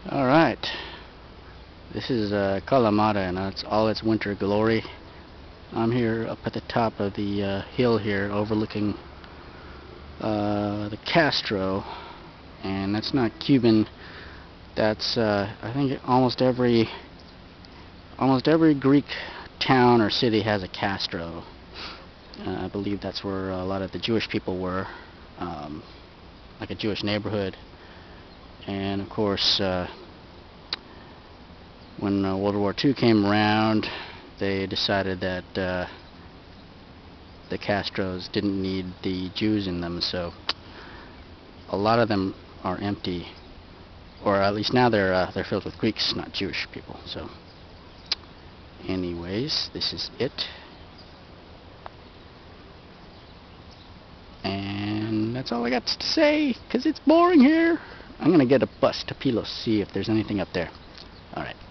Alright, this is Kalamata, and it's all its winter glory. I'm here up at the top of the hill here overlooking the Kastro, and that's not Cuban. That's I think almost every Greek town or city has a Kastro. I believe that's where a lot of the Jewish people were, like a Jewish neighborhood. And of course, when World War II came around, they decided that the Castros didn't need the Jews in them, so a lot of them are empty, or at least now they're filled with Greeks, not Jewish people. So, anyways, this is it, and that's all I got to say, because it's boring here. I'm gonna get a bus to Pilos, see if there's anything up there. Alright.